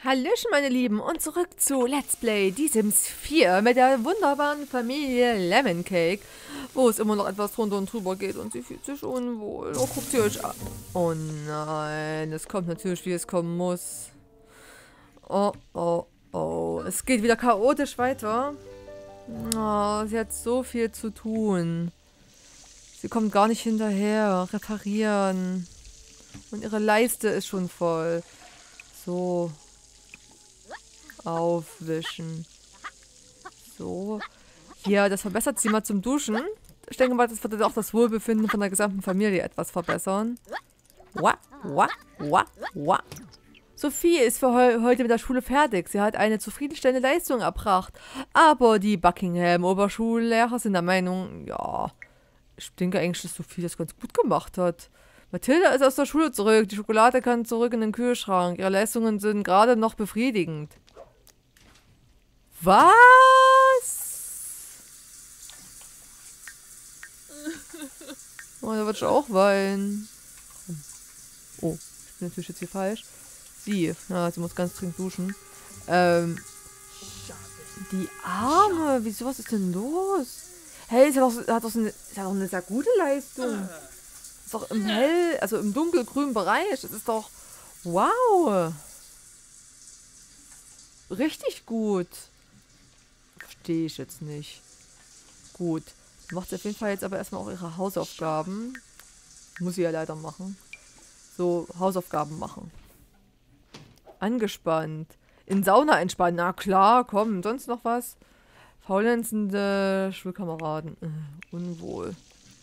Hallöchen, meine Lieben, und zurück zu Let's Play Die Sims 4 mit der wunderbaren Familie Lemon Cake, wo es immer noch etwas drunter und drüber geht und sie fühlt sich unwohl. Oh, guckt sie euch an. Oh nein, es kommt natürlich, wie es kommen muss. Oh, oh, oh. Es geht wieder chaotisch weiter. Oh, sie hat so viel zu tun. Sie kommt gar nicht hinterher. Reparieren. Und ihre Leiste ist schon voll. So. Aufwischen. So. Ja, das verbessert sie mal zum Duschen. Ich denke mal, das wird auch das Wohlbefinden von der gesamten Familie etwas verbessern. Wah, wah, wah, wah. Sophie ist für heute mit der Schule fertig. Sie hat eine zufriedenstellende Leistung erbracht. Aber die Buckingham-Oberschullehrer sind der Meinung, ja, ich denke eigentlich, dass Sophie das ganz gut gemacht hat. Mathilda ist aus der Schule zurück. Die Schokolade kann zurück in den Kühlschrank. Ihre Leistungen sind gerade noch befriedigend. Was? Oh, da wird ich auch weinen. Oh, ich bin natürlich jetzt hier falsch. Sie muss ganz dringend duschen. Die Arme, wieso, was ist denn los? Hey, sie hat doch eine sehr gute Leistung. Ist doch im also im dunkelgrünen Bereich. Das ist doch, wow. Richtig gut. Verstehe ich jetzt nicht. Gut. Macht sie auf jeden Fall jetzt aber erstmal auch ihre Hausaufgaben. Muss sie ja leider machen. So, Hausaufgaben machen. Angespannt. In Sauna entspannen. Na klar, komm. Sonst noch was? Faulenzende Schulkameraden. Unwohl.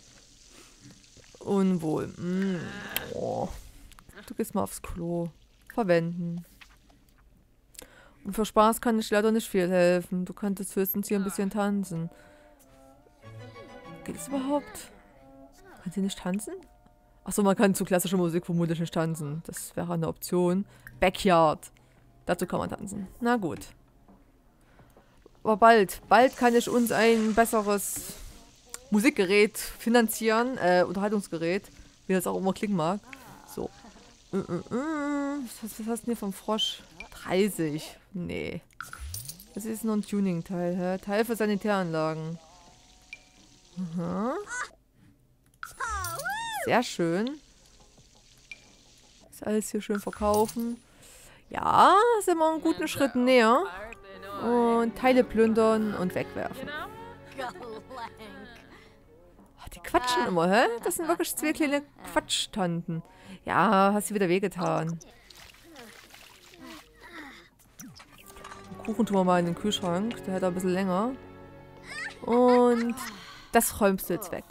Unwohl. Oh. Du gehst mal aufs Klo. Verwenden. Und für Spaß kann ich leider nicht viel helfen. Du könntest höchstens hier ein bisschen tanzen. Geht es überhaupt? Kann sie nicht tanzen? Achso, man kann zu klassischer Musik vermutlich nicht tanzen. Das wäre eine Option. Backyard. Dazu kann man tanzen. Na gut. Aber bald kann ich uns ein besseres Musikgerät finanzieren. Unterhaltungsgerät. Wie das auch immer klingen mag. So. Was hast du denn hier vom Frosch? 30. Nee. Das ist nur ein Tuning-Teil, hä? Teil für Sanitäranlagen. Aha. Sehr schön. Ist alles hier schön verkaufen. Ja, sind wir einen guten Schritt näher. Und Teile plündern und wegwerfen. Ach, die quatschen immer, hä? Das sind wirklich zwei kleine Quatschtanten. Ja, hast du wieder wehgetan. Kuchen tun wir mal in den Kühlschrank. Der hat ein bisschen länger. Und das räumst du jetzt weg.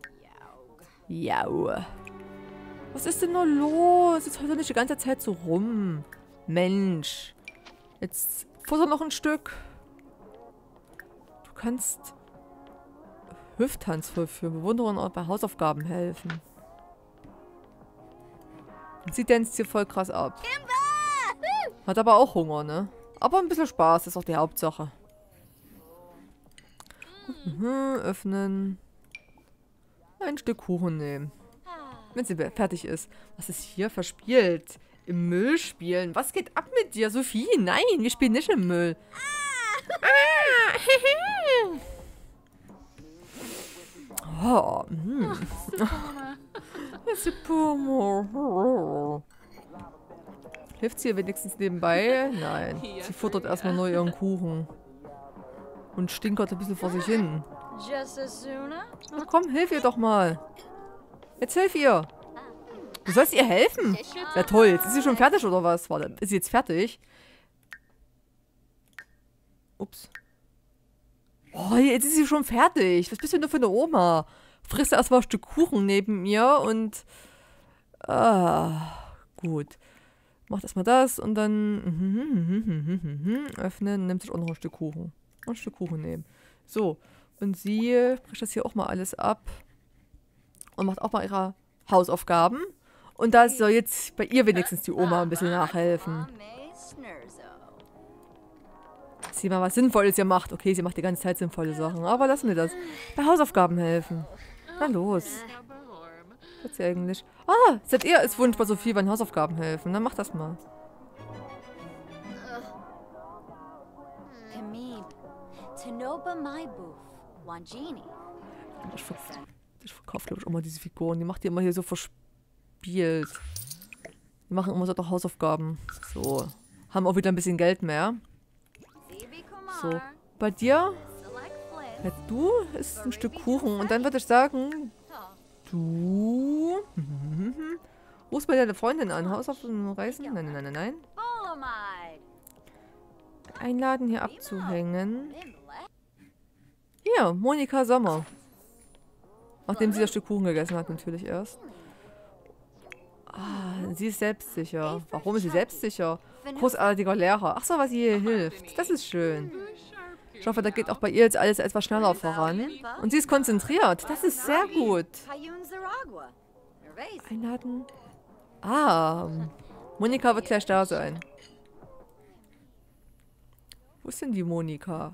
Jau. Was ist denn nur los? Jetzt heult doch nicht die ganze Zeit so rum. Mensch. Jetzt futter noch ein Stück. Du kannst Hüfttanz vollführen. Bewunderung auch bei Hausaufgaben helfen. Und sie tanzt hier voll krass ab. Hat aber auch Hunger, ne? Aber ein bisschen Spaß ist auch die Hauptsache. Öffnen. Ein Stück Kuchen nehmen. Wenn sie fertig ist. Was ist hier verspielt? Im Müll spielen? Was geht ab mit dir, Sophie? Nein, wir spielen nicht im Müll. Oh, Hilft sie ihr wenigstens nebenbei? Nein. Sie futtert erstmal nur ihren Kuchen. Und stinkert ein bisschen vor sich hin. Na komm, hilf ihr doch mal. Jetzt hilf ihr. Du sollst ihr helfen. Ja toll, jetzt ist sie schon fertig oder was? Warte, ist sie jetzt fertig? Ups. Oh, jetzt ist sie schon fertig. Was bist du denn für eine Oma? Frisst erstmal ein Stück Kuchen neben mir und... gut. Macht erstmal das und dann... öffnen, nimmt sich auch noch ein Stück Kuchen. Ein Stück Kuchen nehmen. So. Und sie bricht das hier auch mal alles ab. Und macht auch mal ihre Hausaufgaben. Und da soll jetzt bei ihr wenigstens die Oma ein bisschen nachhelfen. Sie mal was Sinnvolles ihr macht. Okay, sie macht die ganze Zeit sinnvolle Sachen. Aber lassen wir das. Bei Hausaufgaben helfen. Na los. Was ist sie eigentlich? Ah, seid ihr als Wunsch bei Sophie beim Hausaufgaben helfen. Dann macht das mal. Ich verkaufe, glaube ich, immer diese Figuren. Die macht die immer hier so verspielt. Die machen immer so doch Hausaufgaben. So. Haben auch wieder ein bisschen Geld mehr. So. Bei dir? Ja, du isst ein Stück Kuchen. Und dann würde ich sagen, du... Rufst bei deiner Freundin an. Haus auf dem Reisen? Nein, nein, nein, nein, nein. Einladen, hier abzuhängen. Hier, Monika Sommer. Nachdem sie das Stück Kuchen gegessen hat, natürlich erst. Ah, sie ist selbstsicher. Warum ist sie selbstsicher? Großartiger Lehrer. Ach so, was ihr hier hilft. Das ist schön. Ich hoffe, da geht auch bei ihr jetzt alles etwas schneller voran. Und sie ist konzentriert. Das ist sehr gut. Einladen. Ah, Monika wird gleich da sein. Wo ist denn die Monika?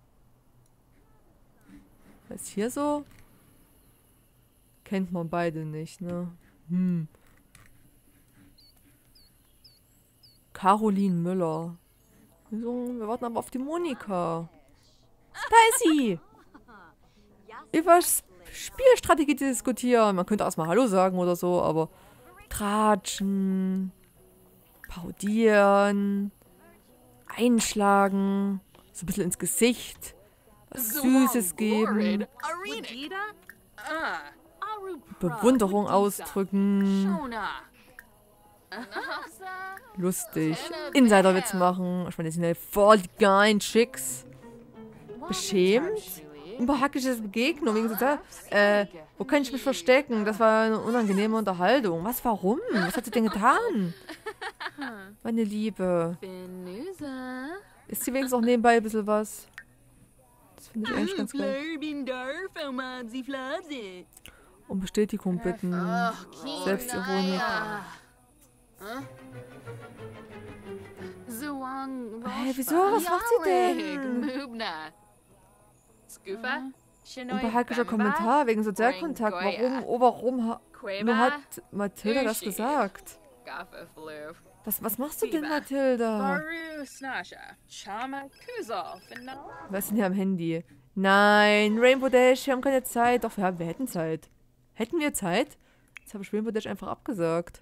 Was ist hier so? Kennt man beide nicht, ne? Caroline Müller. So, wir warten aber auf die Monika. Da ist sie! Über Spielstrategie diskutieren. Man könnte erstmal Hallo sagen oder so, aber tratschen, parodieren, einschlagen, so ein bisschen ins Gesicht, was Süßes geben, Bewunderung ausdrücken, lustig, Insiderwitz machen, ich meine, die sind ja voll die geilen Chicks, beschämt, unbehagliches Begegnung, wegen so, wo kann ich mich verstecken? Das war eine unangenehme Unterhaltung. Was, warum? Was hat sie denn getan? Meine Liebe. Ist sie wenigstens auch nebenbei ein bisschen was? Das finde ich eigentlich ganz geil. Um Bestätigung bitten. Selbstironie. Hey, wieso? Was macht sie denn? Unbehaglicher Kommentar wegen Sozialkontakt. Warum hat Mathilda das gesagt? Was machst du denn, Mathilda? Was ist denn hier am Handy? Nein, Rainbow Dash, wir haben keine Zeit. Doch, wir hätten Zeit. Hätten wir Zeit? Jetzt habe ich Rainbow Dash einfach abgesagt.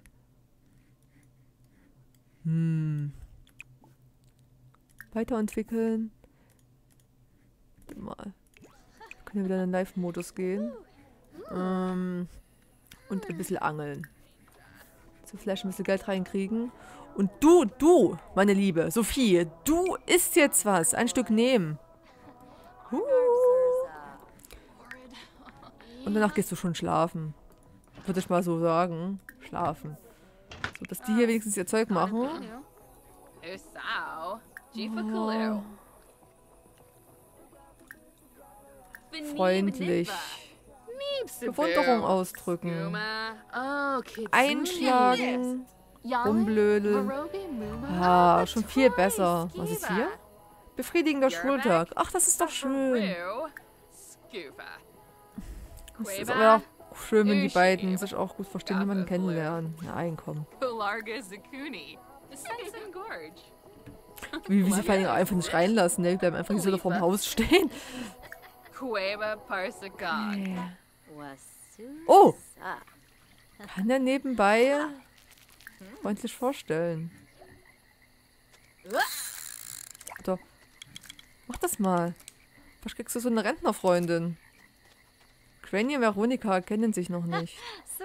Weiterentwickeln. Warte mal. Wir können ja wieder in den Live-Modus gehen. Und ein bisschen angeln. So vielleicht ein bisschen Geld reinkriegen. Und du, meine Liebe, Sophie, du isst jetzt was. Ein Stück nehmen. Und danach gehst du schon schlafen. Würde ich mal so sagen. Schlafen. So, dass die hier wenigstens ihr Zeug machen. Oh. Freundlich. Bewunderung ausdrücken. Einschlagen. Rumblödeln. Ah, schon viel besser. Was ist hier? Befriedigender Schultag. Ach, das ist doch schön. Es ist aber auch schön, wenn die beiden sich auch gut verstehen, jemanden kennenlernen. Nein, komm. Wie sie vor allem einfach nicht reinlassen, ne? Die bleiben einfach so vor dem Haus stehen. Oh! Kann er nebenbei freundlich vorstellen. Doch. Mach das mal. Was kriegst du so eine Rentnerfreundin? Granny und Veronika kennen sich noch nicht.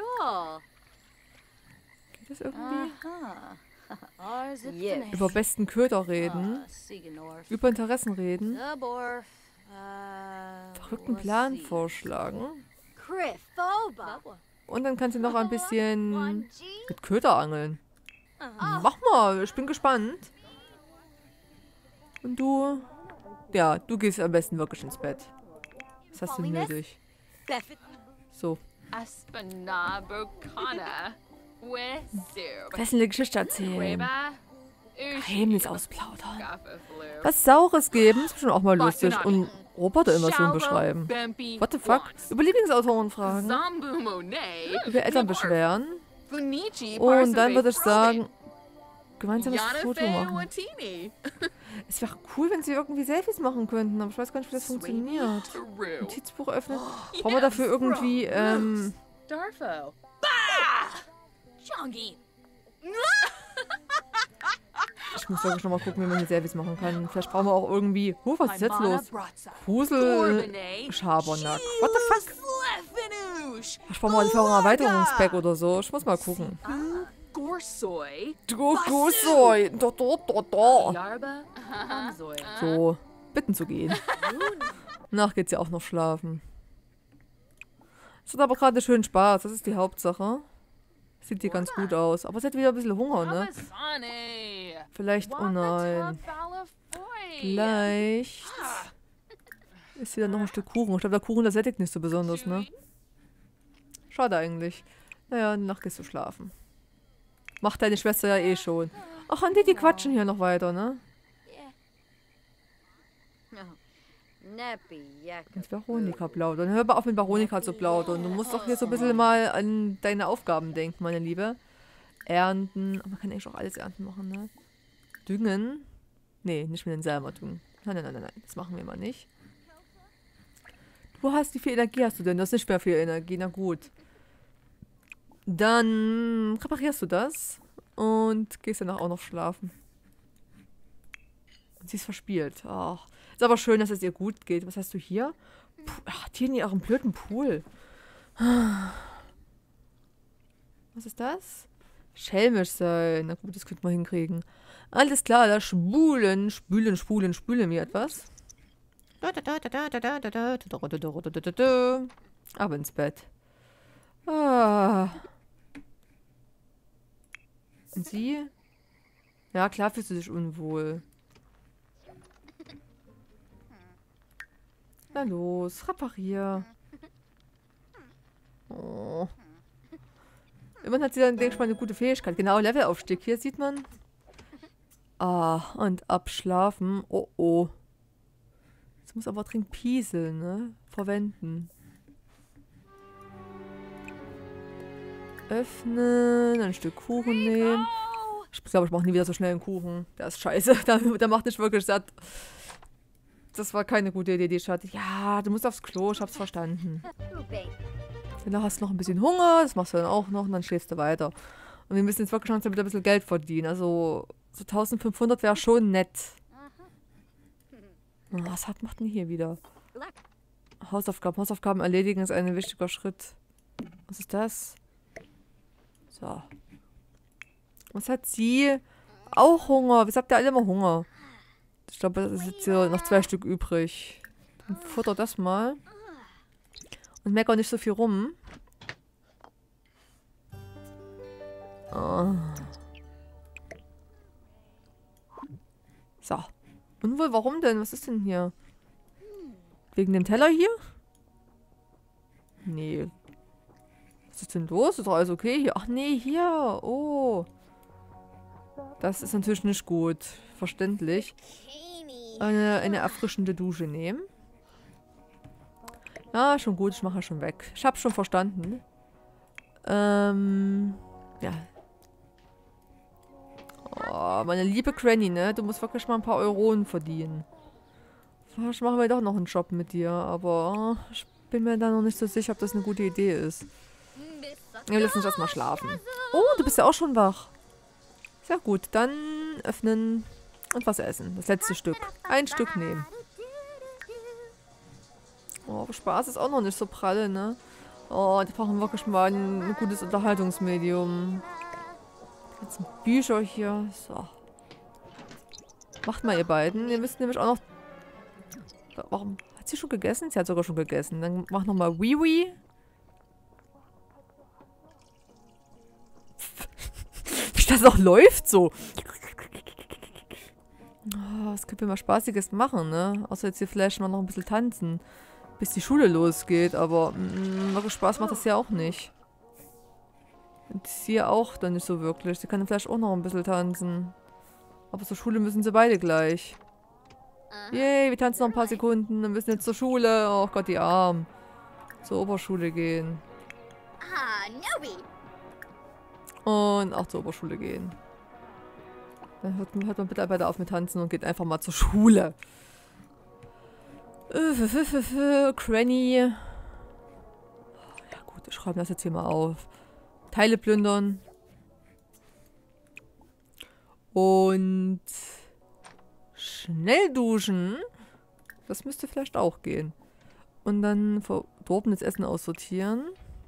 Geht das irgendwie? Über besten Köder reden. Über Interessen reden. Verrückten Plan vorschlagen. Und dann kann sie noch ein bisschen mit Köder angeln. Mach mal, ich bin gespannt. Und du? Ja, du gehst am besten wirklich ins Bett. Was hast du nötig? So. Lass eine Geschichte erzählen. Geheimnis ausplaudern. Was Saures geben, ist schon auch mal lustig. Und Roboter-Immersion beschreiben. What the fuck? Über Lieblingsautoren fragen. Über Eltern beschweren. Und dann würde ich sagen, gemeinsames Foto machen. Es wäre cool, wenn sie irgendwie Selfies machen könnten, aber ich weiß gar nicht, wie das funktioniert. Notizbuch öffnen. Brauchen wir dafür irgendwie, Darfo. Ich muss wirklich nochmal gucken, wie man hier Selfies machen kann. Vielleicht brauchen wir auch irgendwie... was ist jetzt los? Grusel-Schabernack. What the fuck? Ich brauche mal ein Erweiterungspack oder so. Ich muss mal gucken. Gorsoi. Gorsoi. Da. Yarba. So, bitten zu gehen. Danach geht's ja auch noch schlafen. Es hat aber gerade schön Spaß. Das ist die Hauptsache. Sieht hier ganz gut aus. Aber sie hat wieder ein bisschen Hunger, ne? Vielleicht, oh nein. Vielleicht ist hier dann noch ein Stück Kuchen. Ich glaube, der Kuchen, der sättigt nicht so besonders, ne? Schade eigentlich. Naja, danach gehst du schlafen. Macht deine Schwester ja eh schon. Ach, und die quatschen hier noch weiter, ne? Mit Veronika plaudern. Hör mal auf mit Veronika zu plaudern. Du musst doch hier so ein bisschen mal an deine Aufgaben denken, meine Liebe. Ernten. Man kann eigentlich auch alles ernten machen, ne? Düngen. Nee, nicht mit den Selber düngen. Nein. Das machen wir mal nicht. Du hast, wie viel Energie hast du denn? Du hast nicht mehr viel Energie. Na gut. Dann reparierst du das. Und gehst danach auch noch schlafen. Und sie ist verspielt. Ach. Ist aber schön, dass es ihr gut geht. Was hast du hier? Ach, die in ihrem blöden Pool. Was ist das? Schelmisch sein. Na gut, das könnte man hinkriegen. Alles klar, da spülen wir etwas. Ab ins Bett. Ah. Und sie? Ja, klar fühlst du dich unwohl. Na los, reparier. Oh. Immerhin hat sie dann, denke ich mal, eine gute Fähigkeit. Genau, Levelaufstieg. Hier sieht man. Ah, und abschlafen. Oh, oh. Jetzt muss aber dringend pieseln, ne? Verwenden. Öffnen, ein Stück Kuchen nehmen. Ich glaube, ich mache nie wieder so schnell einen Kuchen. Der ist scheiße. Der macht nicht wirklich satt. Das war keine gute Idee, die ich hatte. Ja, du musst aufs Klo, ich hab's verstanden. Danach hast du noch ein bisschen Hunger, das machst du dann auch noch und dann schläfst du weiter. Und wir müssen jetzt wirklich schon wieder ein bisschen Geld verdienen. Also, so 1500 wäre schon nett. Oh, was macht denn hier wieder? Hausaufgaben. Hausaufgaben erledigen ist ein wichtiger Schritt. Was ist das? So. Was hat sie? Auch Hunger. Wieso habt ihr alle immer Hunger? Ich glaube, es ist jetzt hier noch 2 Stück übrig. Dann futter das mal. Und mecker nicht so viel rum. Oh. So. Und wohl, warum denn? Was ist denn hier? Wegen dem Teller hier? Nee. Was ist denn los? Ist doch alles okay hier? Ach nee, hier. Oh. Das ist natürlich nicht gut. Verständlich. Eine erfrischende Dusche nehmen. Ja, schon gut. Ich mache schon weg. Ich hab's schon verstanden. Ja. Oh, meine liebe Granny, ne? Du musst wirklich mal ein paar Euronen verdienen. Vielleicht machen wir doch noch einen Job mit dir, aber ich bin mir da noch nicht so sicher, ob das eine gute Idee ist. Ja, lass uns erstmal schlafen. Oh, du bist ja auch schon wach. Sehr gut, dann öffnen und was essen. Das letzte Stück. Ein Stück nehmen. Oh, aber Spaß ist auch noch nicht so pralle, ne? Oh, da brauchen wir wirklich mal ein gutes Unterhaltungsmedium. Jetzt sind Bücher hier. So. Macht mal ihr beiden. Ihr müsst nämlich auch noch... Warum? Hat sie schon gegessen? Sie hat sogar schon gegessen. Dann mach nochmal Wiwi. Wie das auch läuft so. Oh, was können wir mal Spaßiges machen, ne? Außer jetzt hier vielleicht mal noch ein bisschen tanzen. Bis die Schule losgeht. Aber wirklich Spaß macht das ja auch nicht. Und sie auch dann nicht so wirklich. Sie kann vielleicht auch noch ein bisschen tanzen. Aber zur Schule müssen sie beide gleich. Yay, wir tanzen noch ein paar Sekunden. Dann müssen jetzt zur Schule. Oh Gott, die Armen. Zur Oberschule gehen. Und auch zur Oberschule gehen. Dann hört man Mitarbeiter auf mit Tanzen und geht einfach mal zur Schule. Cranny. Ja gut, ich schreibe das jetzt hier mal auf. Teile plündern. Und schnell duschen. Das müsste vielleicht auch gehen. Und dann verdorbenes Essen aussortieren.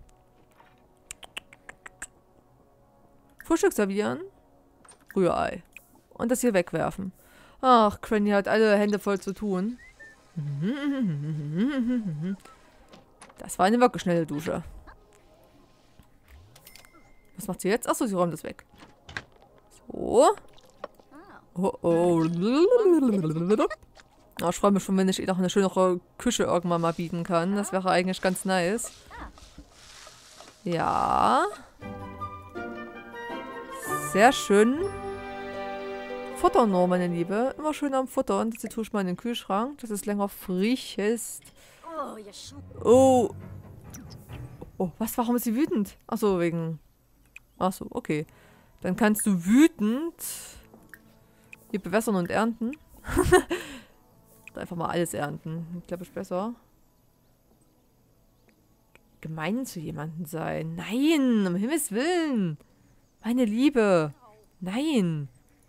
Frühstück servieren. Rührei. Und das hier wegwerfen. Ach, Cranny hat alle Hände voll zu tun. Das war eine wirklich schnelle Dusche. Was macht sie jetzt? Achso, sie räumt das weg. So. Oh oh. Oh, ich freue mich schon, wenn ich ihr noch eine schönere Küche irgendwann mal bieten kann. Das wäre eigentlich ganz nice. Ja. Sehr schön. Futter nur, meine Liebe. Immer schön am Futtern. Das tue ich mal in den Kühlschrank, dass es länger frisch ist. Oh. Oh, was? Warum ist sie wütend? Achso, wegen... Achso, okay. Dann kannst du wütend hier bewässern und ernten. Einfach mal alles ernten. Ich glaube, ist besser. Gemein zu jemandem sein. Nein, um Himmels Willen. Meine Liebe. Nein.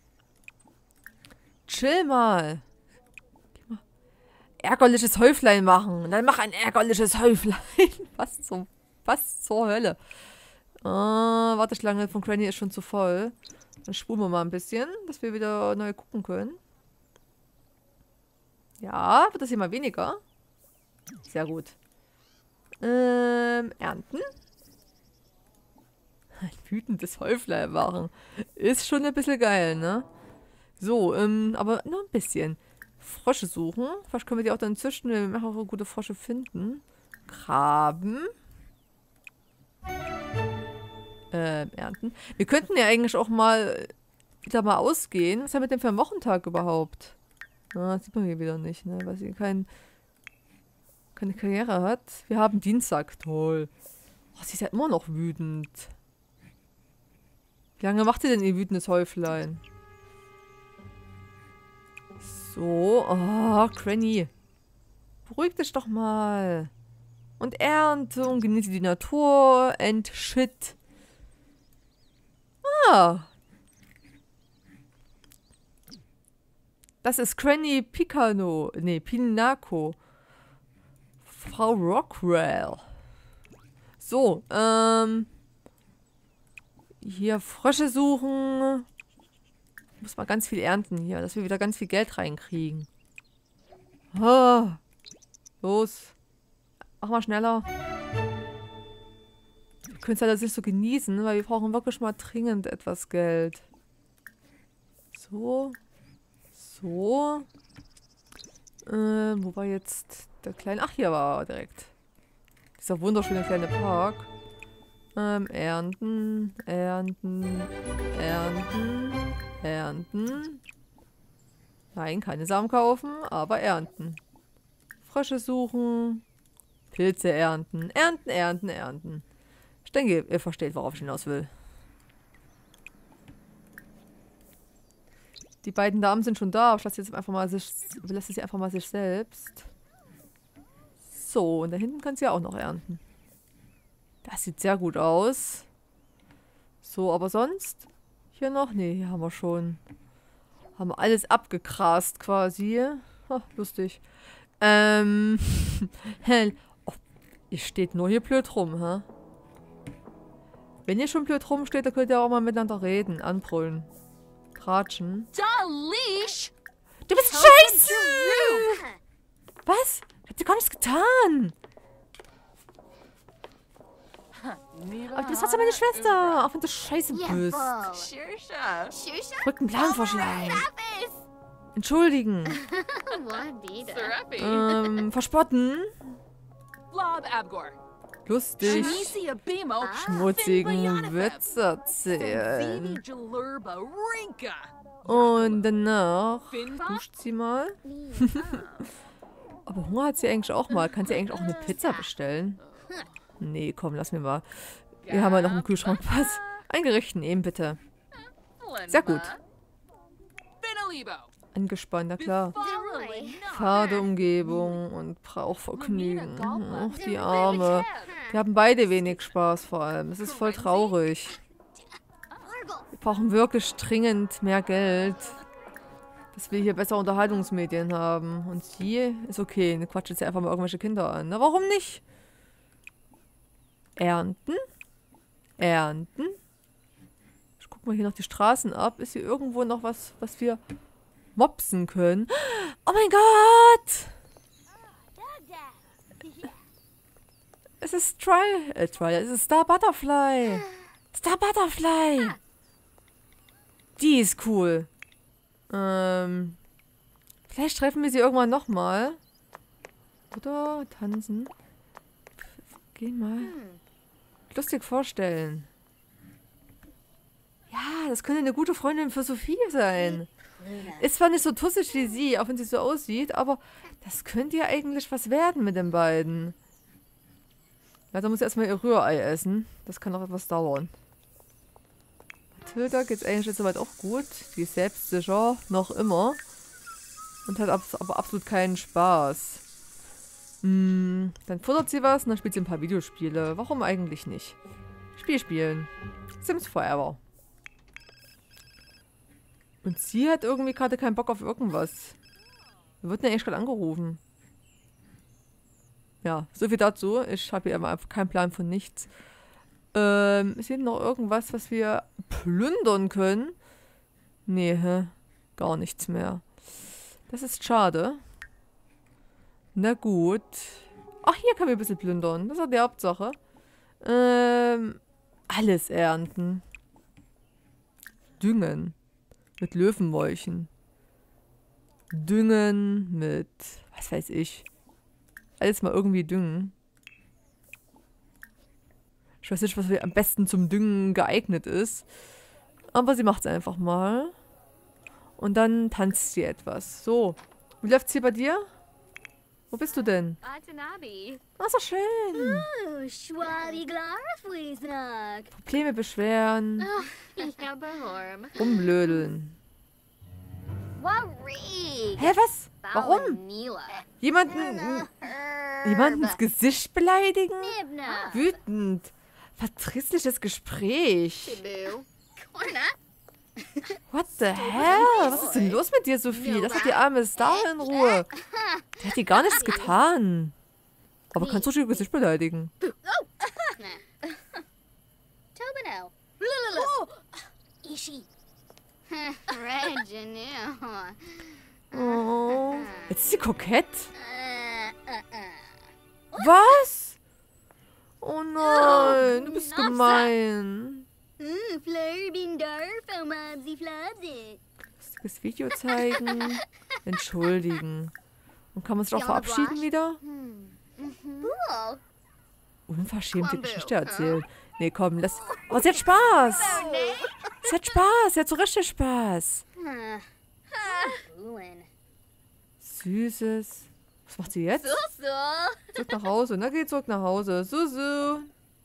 Chill mal. Ärgerliches Häuflein machen. Dann mach ein ärgerliches Häuflein. Was zur Hölle? Warteschlange von Cranny ist schon zu voll. Dann spulen wir mal ein bisschen, dass wir wieder neu gucken können. Ja, wird das hier mal weniger? Sehr gut. Ernten. Ein wütendes Häuflein machen. Ist schon ein bisschen geil, ne? So, aber nur ein bisschen. Frösche suchen. Vielleicht können wir die auch dann züchten, wenn wir auch gute Frösche finden. Graben. Ernten. Wir könnten ja eigentlich auch mal wieder mal ausgehen. Was ist ja mit dem für ein Wochentag überhaupt? Das sieht man hier wieder nicht, ne? Weil sie keine Karriere hat. Wir haben Dienstag. Toll. Oh, sie ist ja immer noch wütend. Wie lange macht sie denn ihr wütendes Häuflein? So. Oh, Cranny. Beruhig dich doch mal. Und ernte und genieße die Natur. And shit. Ah. Das ist Cranny Picano. Nee, Pinaco. Frau Rockwell. So, hier Frösche suchen. Muss mal ganz viel ernten hier, dass wir wieder ganz viel Geld reinkriegen. Ah. Los. Mach mal schneller. Wir können es halt nicht so genießen, weil wir brauchen wirklich mal dringend etwas Geld. So. So. Wo war jetzt der kleine... Ach, hier war er direkt. Dieser wunderschöne kleine Park. Ernten, ernten, ernten, ernten. Nein, keine Samen kaufen, aber ernten. Frösche suchen. Pilze ernten. Ernten, ernten, ernten. Ich denke, ihr versteht, worauf ich hinaus will. Die beiden Damen sind schon da. Ich lasse jetzt einfach mal sie einfach mal sich selbst. So, und da hinten kann sie ja auch noch ernten. Das sieht sehr gut aus. So, aber sonst? Hier noch? Ne, hier haben wir schon. Haben wir alles abgegrast quasi. Ha, lustig. Oh, ihr steht nur hier blöd rum, hä? Wenn ihr schon blöd rumsteht, dann könnt ihr auch mal miteinander reden, anbrüllen. Tratschen. Dalish! Du bist scheiße! Was? Ich hab dir gar nichts getan. Aber du bist trotzdem meine Schwester, auch wenn du scheiße bist. Rück einen Plan vorschlagen. Entschuldigen. Verspotten. Lustig. Schmutzigen Witz erzählen. Und danach duscht sie mal. Aber Hunger hat sie eigentlich auch mal. Kann sie eigentlich auch eine Pizza bestellen? Nee, komm, lass mir mal. Wir haben ja noch im Kühlschrank was. Ein Gericht nehmen, bitte. Sehr gut. Angespannt, na klar. Thoroughly Fade Umgebung und Brauchvergnügen. Ach, die Arme. Die haben beide wenig Spaß vor allem. Es ist voll traurig. Wir brauchen wirklich dringend mehr Geld, dass wir hier besser Unterhaltungsmedien haben. Und sie ist okay. Eine quatscht jetzt einfach mal irgendwelche Kinder an. Na, warum nicht? Ernten? Ernten? Ich guck mal hier noch die Straßen ab. Ist hier irgendwo noch was, was wir mopsen können? Oh mein Gott! Es ist es ist Star Butterfly. Star Butterfly. Die ist cool. Vielleicht treffen wir sie irgendwann nochmal. Oder tanzen. Geh mal. Lustig vorstellen. Ja, das könnte eine gute Freundin für Sophie sein. Ist zwar nicht so tussig wie sie, auch wenn sie so aussieht, aber das könnte ja eigentlich was werden mit den beiden. Ja, da muss ich erstmal ihr Rührei essen. Das kann noch etwas dauern. Mathilda geht's eigentlich jetzt soweit auch gut. Die ist selbstsicher, noch immer. Und hat aber absolut keinen Spaß. Dann futtert sie was und dann spielt sie ein paar Videospiele. Warum eigentlich nicht? Spielen. Sims Forever. Und sie hat irgendwie gerade keinen Bock auf irgendwas. Wir wurden ja eigentlich gerade angerufen. Ja, so viel dazu. Ich habe hier einfach keinen Plan von nichts. Ist hier noch irgendwas, was wir plündern können? Nee, gar nichts mehr. Das ist schade. Na gut. Ach, hier können wir ein bisschen plündern. Das ist ja die Hauptsache. Alles ernten. Düngen. Mit Löwenmolchen. Düngen mit, was weiß ich. Alles mal irgendwie düngen. Ich weiß nicht, was am besten zum Düngen geeignet ist. Aber sie macht es einfach mal. Und dann tanzt sie etwas. So. Wie läuft's hier bei dir? Wo bist du denn? Atanabi. Ach, so schön. Probleme beschweren. Rumblödeln. Hä, was? Warum? Jemanden ins Gesicht beleidigen? Wütend. Verdrießliches Gespräch. What the hell? Was ist denn los mit dir, Sophie? Lass doch die arme Star in Ruhe. Der hat dir gar nichts getan. Aber kannst du schon ihr Gesicht beleidigen? Oh. Jetzt ist sie kokett. Was? Oh nein, du bist gemein. Lustiges Video zeigen. Entschuldigen. Und kann man sich auch verabschieden wieder? Unverschämt die Geschichte erzählen. Nee, komm, lass... Oh, sie hat Spaß. Sie hat Spaß. Sie hat so richtig Spaß. Süßes. Was macht sie jetzt? Zurück nach Hause. Na, geh zurück nach Hause. Susu.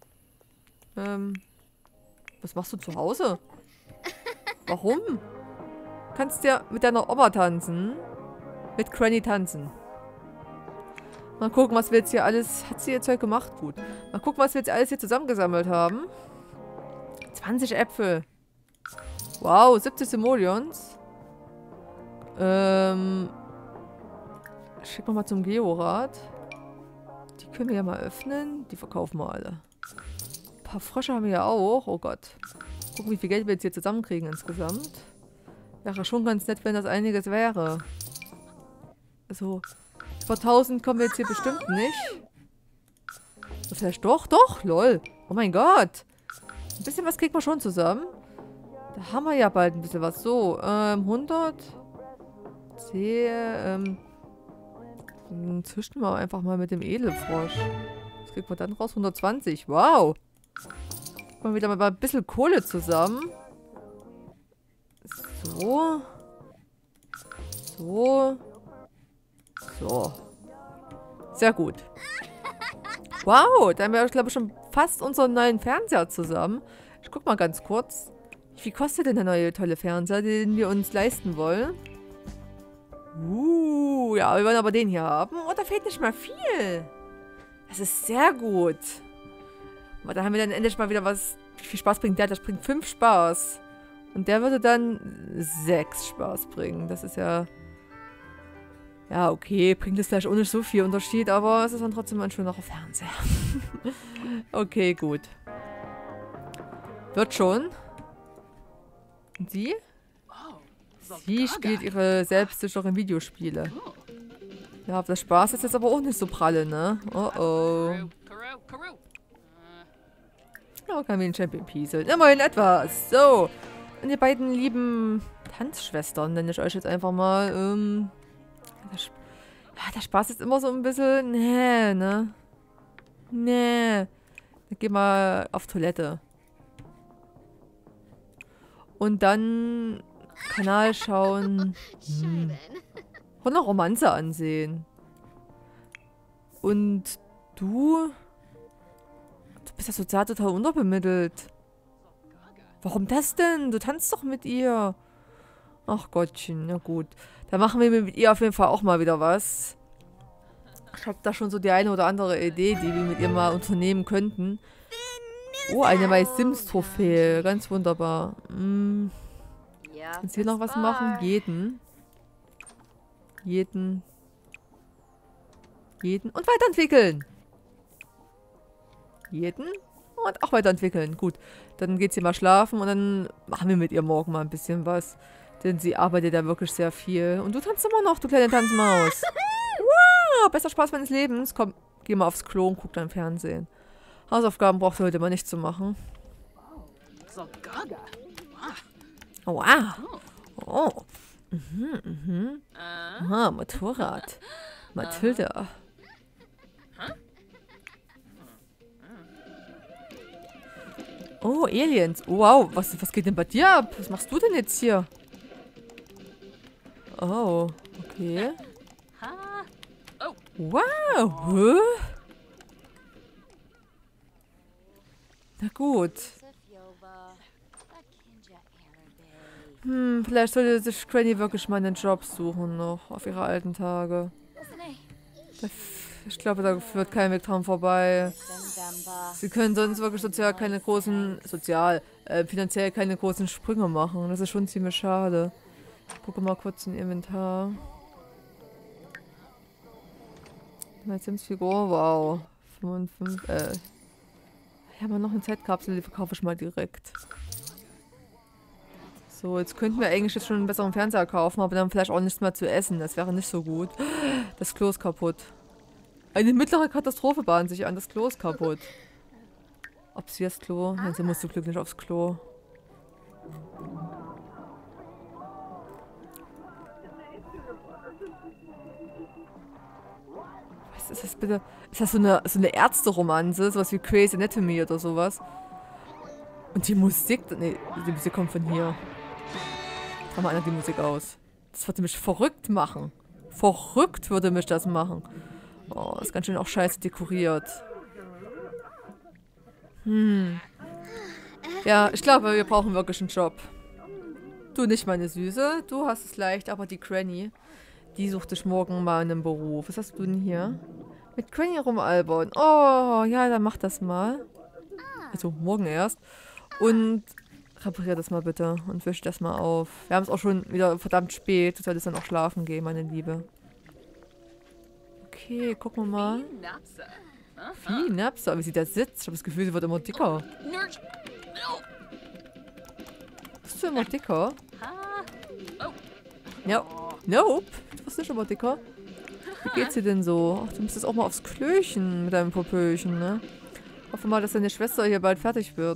Was machst du zu Hause? Warum? Kannst ja mit deiner Oma tanzen. Mit Granny tanzen. Mal gucken, was wir jetzt hier alles... Hat sie ihr Zeug gemacht? Gut. Mal gucken, was wir jetzt alles hier zusammengesammelt haben. 20 Äpfel. Wow, 70 Simoleons. Schicken wir mal zum Georat. Die können wir ja mal öffnen. Die verkaufen wir alle. Ein paar Frösche haben wir ja auch. Oh Gott. Gucken, wie viel Geld wir jetzt hier zusammenkriegen insgesamt. Wäre schon ganz nett, wenn das einiges wäre. Also, über 1000 kommen wir jetzt hier bestimmt nicht. Das vielleicht doch, doch, lol. Oh mein Gott. Ein bisschen was kriegt man schon zusammen. Da haben wir ja bald ein bisschen was. So, 100. Züchten wir einfach mal mit dem Edelfrosch. Was kriegt man dann raus? 120. Wow. Kriegt man wieder mal ein bisschen Kohle zusammen. So. So. So. Sehr gut. Wow, da haben wir, glaube ich, schon fast unseren neuen Fernseher zusammen. Ich guck mal ganz kurz. Wie viel kostet denn der neue tolle Fernseher, den wir uns leisten wollen? Ja, wir wollen aber den hier haben. Oh, da fehlt nicht mal viel. Das ist sehr gut. Aber da haben wir dann endlich mal wieder was. Wie viel Spaß bringt der? Das bringt 5 Spaß. Und der würde dann 6 Spaß bringen. Das ist ja... Ja, okay. Bringt es vielleicht auch nicht so viel Unterschied, aber es ist dann trotzdem ein schönerer Fernseher. Okay, gut. Wird schon. Und sie? Sie spielt ihre selbstsicheren Videospiele. Ja, aber der Spaß ist jetzt aber auch nicht so pralle, ne? Oh oh. Ja, kann wie ein Champion pieseln. Immerhin etwas. So. Und ihr beiden lieben Tanzschwestern, nenne ich euch jetzt einfach mal. Der Spaß ist immer so ein bisschen... Nee, ne? Nee. Dann geh mal auf Toilette. Und dann Kanal schauen. Und eine Romanze ansehen. Und du bist ja sozial total unterbemittelt. Warum das denn? Du tanzt doch mit ihr. Ach Gottchen, na gut. Dann machen wir mit ihr auf jeden Fall auch mal wieder was. Ich habe da schon so die eine oder andere Idee, die wir mit ihr mal unternehmen könnten. Oh, eine My Sims Trophäe. Ganz wunderbar. Kannst du hier noch was machen? Jeden. Und weiterentwickeln. Jeden. Und auch weiterentwickeln. Gut. Dann geht sie mal schlafen und dann machen wir mit ihr morgen mal ein bisschen was. Denn sie arbeitet ja wirklich sehr viel. Und du tanzt immer noch, du kleine Tanzmaus. Wow, bester Spaß meines Lebens. Komm, geh mal aufs Klo und guck dein Fernsehen. Hausaufgaben brauchst du heute mal nicht zu machen. Oh, wow. Oh. Aha, Motorrad. Mathilda. Oh, Aliens. Oh, wow, was geht denn bei dir ab? Was machst du denn jetzt hier? Oh, okay. Wow. Hä? Na gut. Vielleicht sollte sich Granny wirklich mal einen Job suchen noch auf ihre alten Tage. Ich glaube, da führt kein Weg dran vorbei. Sie können sonst wirklich finanziell keine großen Sprünge machen. Das ist schon ziemlich schade. Ich gucke mal kurz in Inventar. Meine Sims-Figur, wow. 55, Ich habe noch eine Zeitkapsel, die verkaufe ich mal direkt. So, jetzt könnten wir eigentlich jetzt schon einen besseren Fernseher kaufen, aber dann vielleicht auch nichts mehr zu essen. Das wäre nicht so gut. Das Klo ist kaputt. Eine mittlere Katastrophe bahnt sich an. Das Klo ist kaputt. Ob sie das Klo? Nein, sie muss zum Glück nicht aufs Klo. Was ist das bitte? Ist das so eine Ärzte-Romanze? Sowas wie Grey's Anatomy oder sowas? Und die Musik... Nee, die Musik kommt von hier. Mach mal einer die Musik aus. Das würde mich verrückt machen. Verrückt würde mich das machen. Oh, ist ganz schön auch scheiße dekoriert. Ja, ich glaube, wir brauchen wirklich einen Job. Du nicht, meine Süße. Du hast es leicht, aber die Granny, die sucht dich morgen mal einen Beruf. Was hast du denn hier? Mit Granny rumalbern. Oh, ja, dann mach das mal. Also morgen erst. Und reparier das mal bitte und wisch das mal auf. Wir haben es auch schon wieder verdammt spät. Du solltest dann auch schlafen gehen, meine Liebe. Okay, gucken wir mal. Wie Napsa, wie sie da sitzt. Ich habe das Gefühl, sie wird immer dicker. Bist du immer dicker? Ja. Nope. Du wirst nicht immer dicker. Wie geht's dir denn so? Ach, du müsstest auch mal aufs Klöchen mit deinem Popöchen, ne? Hoffe mal, dass deine Schwester hier bald fertig wird.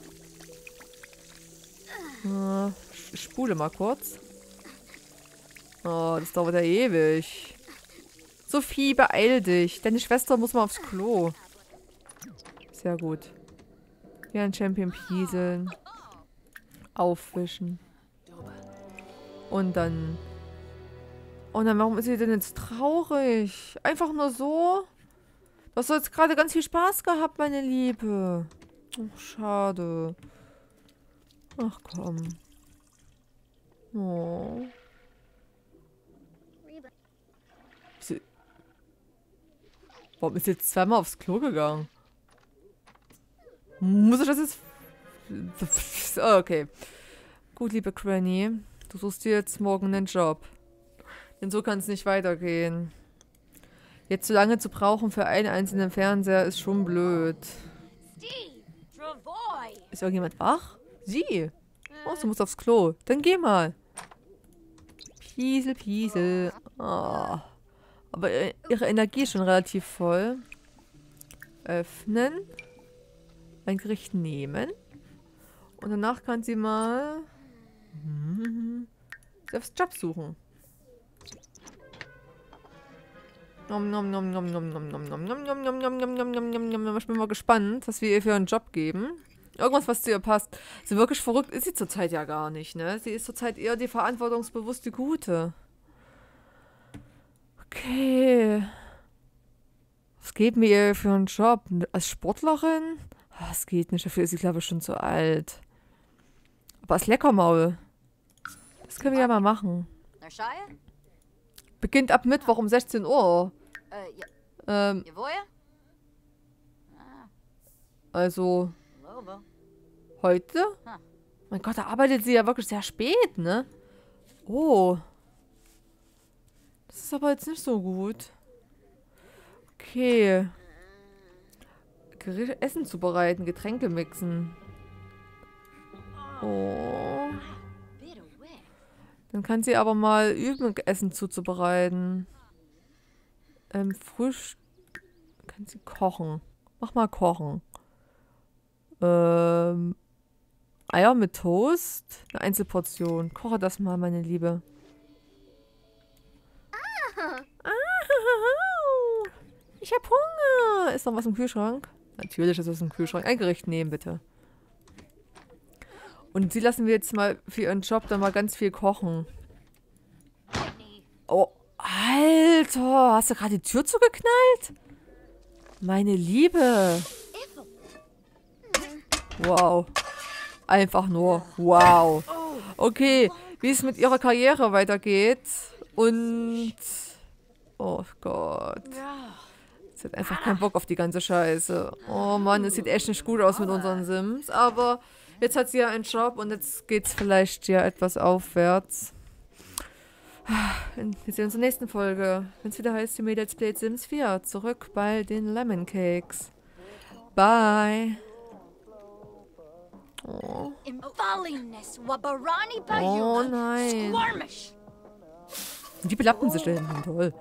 Ich spule mal kurz. Oh, das dauert ja ewig. Sophie, beeil dich. Deine Schwester muss mal aufs Klo. Sehr gut. Wie ein Champion pieseln. Aufwischen. Und dann... Oh nein, warum ist sie denn jetzt traurig? Einfach nur so? Du hast jetzt gerade ganz viel Spaß gehabt, meine Liebe. Ach, schade. Ach komm. Oh. Warum ist sie jetzt zweimal aufs Klo gegangen? Muss ich das jetzt... Oh, okay. Gut, liebe Granny. Du suchst dir jetzt morgen einen Job. Denn so kann es nicht weitergehen. Jetzt so lange zu brauchen für einen einzelnen Fernseher ist schon blöd. Ist irgendjemand wach? Sie. Oh, du musst aufs Klo. Dann geh mal. Piesel, Piesel. Oh. Aber ihre Energie ist schon relativ voll. Öffnen. Ein Gericht nehmen. Und danach kann sie mal selbst Job suchen. Nom, nom, nom, nom, nom, nom, nom, nom, nom, nom, nom, nom, nom, nom, nom, nom, nom. Ich bin mal gespannt, was wir ihr für einen Job geben. Irgendwas, was zu ihr passt. So wirklich verrückt ist sie zurzeit ja gar nicht, ne? Sie ist zurzeit eher die verantwortungsbewusste Gute. Okay. Was geben wir ihr für einen Job? Als Sportlerin? Das geht nicht. Dafür ist sie, glaube ich, schon zu alt. Aber als Leckermaul. Das können wir ja mal machen. Beginnt ab Mittwoch um 16 Uhr. Also... Heute? Mein Gott, da arbeitet sie ja wirklich sehr spät, ne? Oh. Das ist aber jetzt nicht so gut. Okay. Essen zubereiten, Getränke mixen. Oh. Dann kann sie aber mal üben, Essen zuzubereiten. Frisch. Kann sie kochen. Mach mal kochen. Eier mit Toast. Eine Einzelportion. Koche das mal, meine Liebe. Ich hab Hunger. Ist noch was im Kühlschrank? Natürlich ist was im Kühlschrank. Ein Gericht nehmen, bitte. Und sie lassen wir jetzt mal für ihren Job dann mal ganz viel kochen. Oh, Alter. Hast du gerade die Tür zugeknallt? Meine Liebe. Wow. Einfach nur wow. Okay, wie es mit ihrer Karriere weitergeht. Und... Oh Gott. Sie hat einfach keinen Bock auf die ganze Scheiße. Oh Mann, es sieht echt nicht gut aus mit unseren Sims. Aber jetzt hat sie ja einen Job und jetzt geht's vielleicht ja etwas aufwärts. Wir sehen uns in der nächsten Folge. Wenn es wieder heißt, die Let's Play Sims 4. Zurück bei den Lemon Cakes. Bye. Oh. Oh nein. Die belappen sich da hinten. Toll.